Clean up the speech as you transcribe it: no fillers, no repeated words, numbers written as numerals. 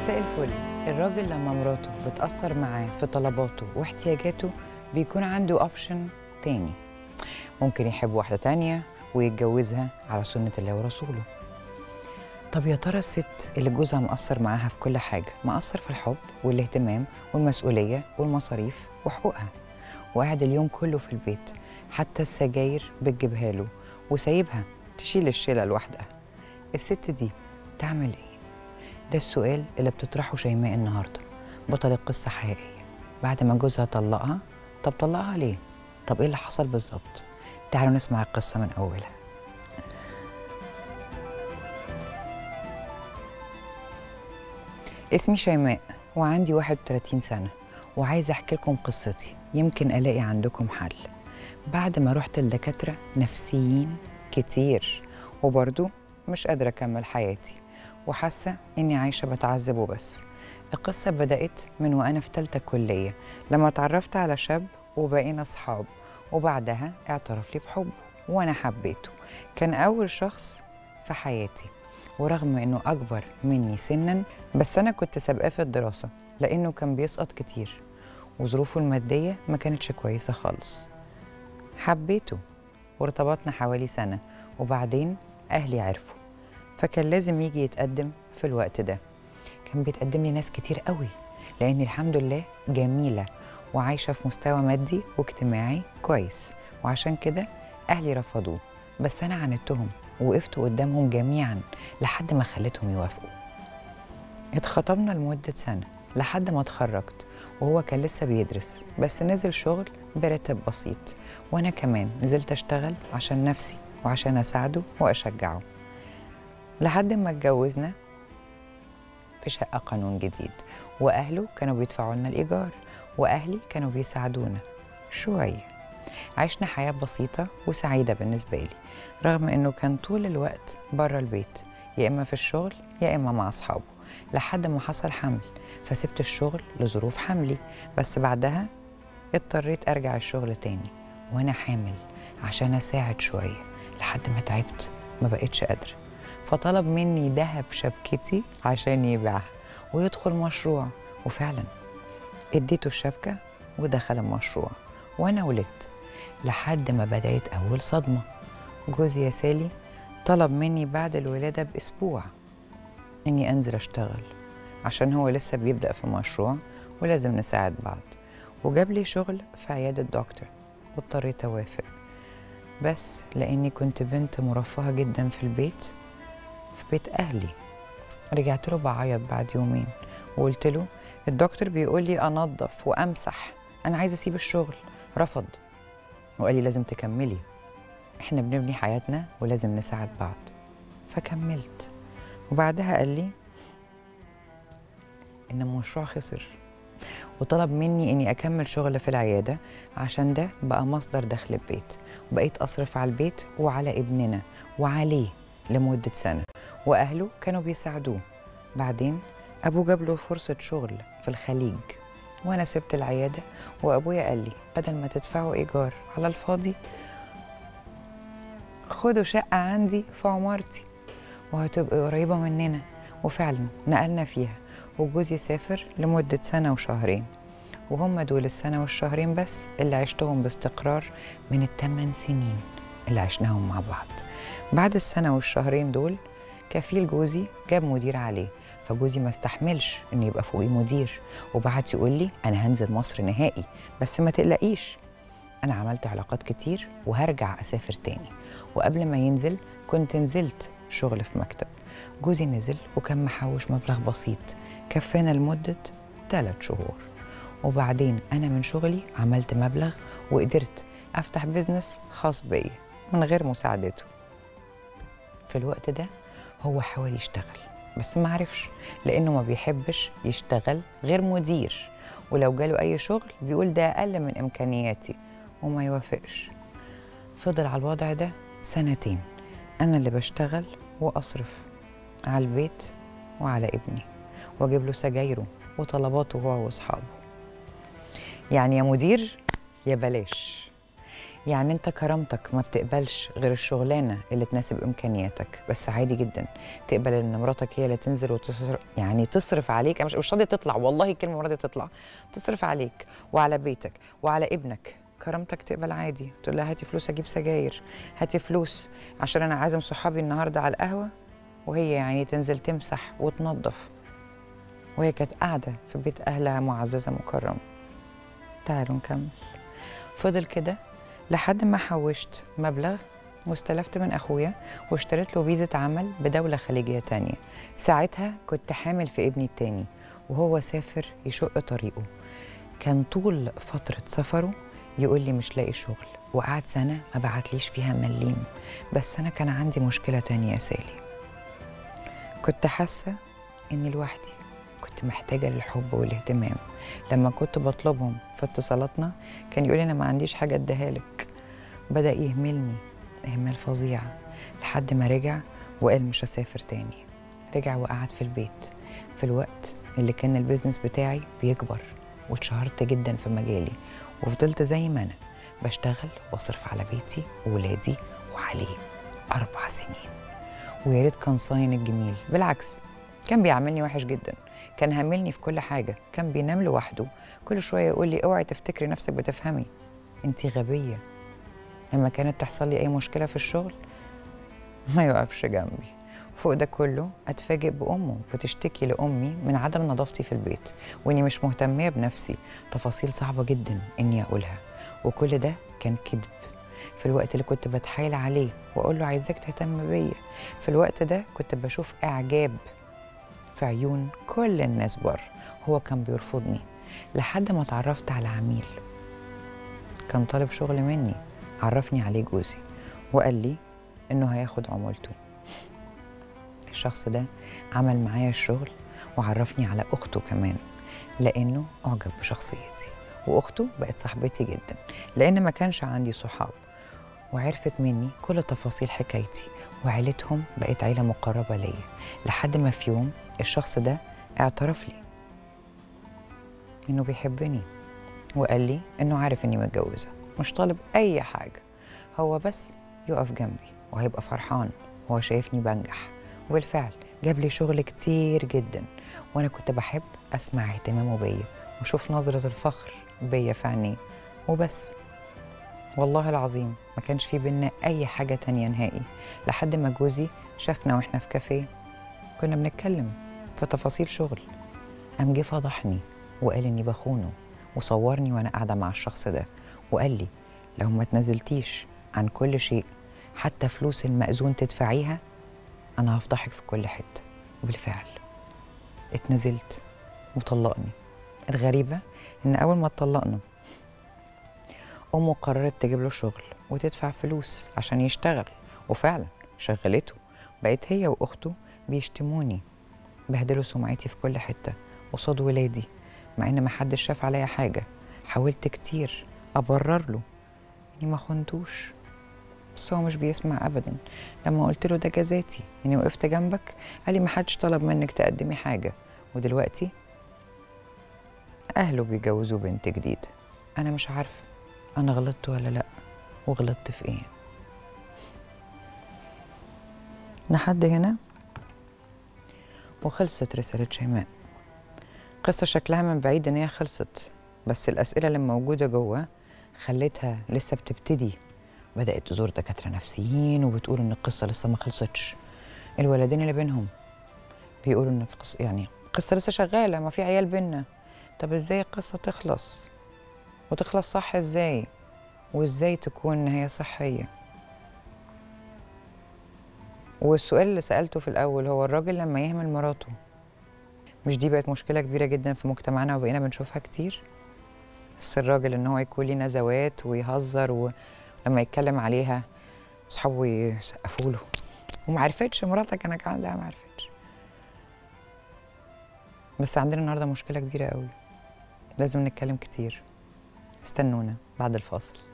مساء الفل. الراجل لما مراته بتأثر معاه في طلباته واحتياجاته بيكون عنده اوبشن تاني، ممكن يحب واحدة تانية ويتجوزها على سنة الله ورسوله. طب يا ترى الست اللي جوزها مقصر معاها في كل حاجة، مقصر في الحب والاهتمام والمسؤولية والمصاريف وحقوقها، وقاعد اليوم كله في البيت، حتى السجاير بتجيبها له وسايبها تشيل الشيلة لوحدها، الست دي تعمل ايه؟ ده السؤال اللي بتطرحه شيماء النهارده، بطل القصة حقيقية. بعد ما جوزها طلقها، طب طلقها ليه؟ طب ايه اللي حصل بالظبط؟ تعالوا نسمع القصة من أولها. اسمي شيماء وعندي 31 سنة، وعايزة أحكي لكم قصتي، يمكن ألاقي عندكم حل. بعد ما رحت لدكاترة نفسيين كتير، وبرضو مش قادرة أكمل حياتي، وحاسة إني عايشة بتعذب وبس. القصة بدأت من وأنا في تالتة كلية، لما اتعرفت على شاب وبقينا أصحاب، وبعدها اعترف لي بحبه وأنا حبيته. كان أول شخص في حياتي، ورغم إنه أكبر مني سناً، بس أنا كنت سابقاه في الدراسة لأنه كان بيسقط كتير وظروفه المادية ما كانتش كويسة خالص. حبيته وارتبطنا حوالي سنة، وبعدين أهلي عرفوا، فكان لازم يجي يتقدم في الوقت ده. كان بيتقدم لي ناس كتير قوي، لأني الحمد لله جميلة وعايشة في مستوى مادي واجتماعي كويس، وعشان كده أهلي رفضوه. بس أنا عاندتهم ووقفت قدامهم جميعا لحد ما خليتهم يوافقوا. اتخطبنا لمدة سنة لحد ما اتخرجت، وهو كان لسه بيدرس بس نزل شغل براتب بسيط، وأنا كمان نزلت أشتغل عشان نفسي وعشان أساعده وأشجعه، لحد ما اتجوزنا في شقة قانون جديد، وأهله كانوا بيدفعوا لنا الإيجار، وأهلي كانوا بيساعدونا شوية. عشنا حياة بسيطة وسعيدة بالنسبة لي، رغم إنه كان طول الوقت بره البيت، يا إما في الشغل يا إما مع أصحابه، لحد ما حصل حمل، فسبت الشغل لظروف حملي، بس بعدها اضطريت أرجع الشغل تاني وأنا حامل عشان أساعد شوية، لحد ما تعبت ما بقتش قادرة، فطلب مني دهب شبكتي عشان يبيعها ويدخل مشروع، وفعلا اديته الشبكة ودخل المشروع، وأنا ولدت. لحد ما بدأت أول صدمة، جوزي يا سالي طلب مني بعد الولادة بأسبوع إني أنزل أشتغل، عشان هو لسه بيبدأ في مشروع ولازم نساعد بعض، وجاب لي شغل في عيادة دكتور، واضطريت أوافق. بس لأني كنت بنت مرفهة جدا في البيت، في بيت أهلي، رجعت له بعيط بعد يومين وقلت له الدكتور بيقول لي أنظف وأمسح، أنا عايزة أسيب الشغل. رفض وقال لي لازم تكملي، إحنا بنبني حياتنا ولازم نساعد بعض. فكملت، وبعدها قال لي إن المشروع خسر، وطلب مني إني أكمل شغل في العيادة، عشان ده بقى مصدر دخل البيت، وبقيت أصرف على البيت وعلى ابننا وعليه لمدة سنة، وأهله كانوا بيساعدوه. بعدين أبوه جاب له فرصة شغل في الخليج، وأنا سبت العيادة، وأبويا قال لي بدل ما تدفعوا إيجار على الفاضي، خدوا شقة عندي في عمارتي وهتبقى قريبة مننا. وفعلا نقلنا فيها، وجوزي سافر لمدة سنة وشهرين، وهم دول السنة والشهرين بس اللي عشتهم باستقرار من ال8 سنين اللي عشناهم مع بعض. بعد السنة والشهرين دول كفيل جوزي جاب مدير عليه، فجوزي ما استحملش إن يبقى فوقي مدير، وبعت يقول لي أنا هنزل مصر نهائي، بس ما تقلقيش أنا عملت علاقات كتير وهرجع أسافر تاني. وقبل ما ينزل كنت نزلت شغل في مكتب. جوزي نزل وكان محوش مبلغ بسيط كفانا لمدة 3 شهور، وبعدين أنا من شغلي عملت مبلغ وقدرت أفتح بيزنس خاص بيا من غير مساعدته. في الوقت ده هو حاول يشتغل بس ما عرفش، لأنه ما بيحبش يشتغل غير مدير، ولو جاله أي شغل بيقول ده أقل من إمكانياتي وما يوافقش. فضل على الوضع ده 2 سنين، أنا اللي بشتغل وأصرف على البيت وعلى ابني، وأجيب له سجايره وطلباته هو وأصحابه. يعني يا مدير يا بلاش، يعني انت كرامتك ما بتقبلش غير الشغلانه اللي تناسب امكانياتك، بس عادي جدا تقبل ان مراتك هي اللي تنزل وتصرف، يعني تصرف عليك. أنا مش راضيه تطلع، والله كلمه مش راضيه تطلع، تصرف عليك وعلى بيتك وعلى ابنك. كرامتك تقبل عادي، تقول لها هاتي فلوس اجيب سجاير، هاتي فلوس عشان انا عازم صحابي النهارده على القهوه، وهي يعني تنزل تمسح وتنظف، وهي كانت قاعده في بيت اهلها معززه مكرمه. تعالوا نكمل. فضل كده لحد ما حوشت مبلغ واستلفت من أخويا واشتريت له فيزا عمل بدولة خليجية تانية. ساعتها كنت حامل في ابني التاني وهو سافر يشق طريقه. كان طول فترة سفره يقول لي مش لاقي شغل، وقعد سنة ما بعتليش فيها مليم. بس أنا كان عندي مشكلة تانية يا سالي، كنت حاسة إني لوحدي، كنت محتاجة للحب والاهتمام. لما كنت بطلبهم في اتصالاتنا كان يقولي أنا ما عنديش حاجة أديها لك. بدأ يهملني إهمال فظيع لحد ما رجع وقال مش هسافر تاني. رجع وقعد في البيت في الوقت اللي كان البيزنس بتاعي بيكبر، واتشهرت جدا في مجالي، وفضلت زي ما أنا بشتغل واصرف على بيتي وولادي وعليه 4 سنين. ويا ريت كان صاين الجميل، بالعكس كان بيعاملني وحش جدا، كان هاملني في كل حاجة، كان بينام لوحده، كل شوية يقول لي اوعي تفتكري نفسك بتفهمي، انتي غبية. لما كانت تحصل لي أي مشكلة في الشغل ما يوقفش جنبي. فوق ده كله أتفاجئ بأمه بتشتكي لأمي من عدم نظافتي في البيت، وإني مش مهتمية بنفسي، تفاصيل صعبة جدا إني أقولها، وكل ده كان كذب. في الوقت اللي كنت بتحايل عليه وأقول له عايزاك تهتم بيا، في الوقت ده كنت بشوف إعجاب في عيون كل الناس بره. هو كان بيرفضني لحد ما اتعرفت على عميل كان طالب شغل مني، عرفني عليه جوزي وقال لي إنه هياخد عمولته. الشخص ده عمل معايا الشغل وعرفني على أخته كمان، لأنه أعجب بشخصيتي، وأخته بقت صاحبتي جدا لأن ما كانش عندي صحاب، وعرفت مني كل تفاصيل حكايتي، وعيلتهم بقت عيلة مقربة ليا. لحد ما في يوم الشخص ده اعترف لي إنه بيحبني، وقال لي إنه عارف إني متجوزة، مش طالب أي حاجة، هو بس يقف جنبي وهيبقى فرحان وهو شايفني بنجح. وبالفعل جاب لي شغل كتير جدا، وأنا كنت بحب أسمع اهتمامه بيا وأشوف نظرة الفخر بيا في عينيه وبس. والله العظيم ما كانش في بينا أي حاجة تانية نهائي، لحد ما جوزي شافنا وإحنا في كافيه كنا بنتكلم في تفاصيل شغل، قام جه فضحني وقال إني بخونه، وصورني وأنا قاعدة مع الشخص ده، وقال لي لو ما تنزلتيش عن كل شيء حتى فلوس المأذون تدفعيها أنا هفضحك في كل حتة. وبالفعل اتنزلت وطلقني. الغريبة إن أول ما اتطلقنا أمه قررت تجيب له شغل وتدفع فلوس عشان يشتغل، وفعلا شغلته. بقت هي وأخته بيشتموني، بهدلوا سمعتي في كل حتة قصاد ولادي، مع إن محدش شاف عليا حاجة. حاولت كتير أبرر له إني ما خنتوش، بس هو مش بيسمع أبدا. لما قلت له ده جزاتي إني وقفت جنبك، قال لي محدش طلب منك تقدمي حاجة، ودلوقتي أهله بيجوزوا بنت جديدة. أنا مش عارفة أنا غلطت ولا لأ، وغلطت في إيه. لحد هنا وخلصت رسالة شيماء. قصة شكلها من بعيد إن هي خلصت، بس الأسئلة اللي موجودة جوه خلتها لسه بتبتدي. بدأت تزور دكاترة نفسيين وبتقول إن القصة لسه ما خلصتش. الولدين اللي بينهم بيقولوا إن القصة لسه شغالة، ما في عيال بينا. طب إزاي القصة تخلص؟ وتخلص صح إزاي؟ وإزاي تكون نهاية صحية؟ والسؤال اللي سألته في الأول هو الراجل لما يهمل مراته، مش دي بقت مشكلة كبيرة جدا في مجتمعنا وبقينا بنشوفها كتير؟ بس الراجل إن هو يكون ليه نزوات ويهزر، ولما يتكلم عليها أصحابه يسقفوا له، وما عرفتش مراتك أنا كمان، لا ما عرفتش. بس عندنا النهارده مشكلة كبيرة قوي، لازم نتكلم كتير. استنونا بعد الفاصل.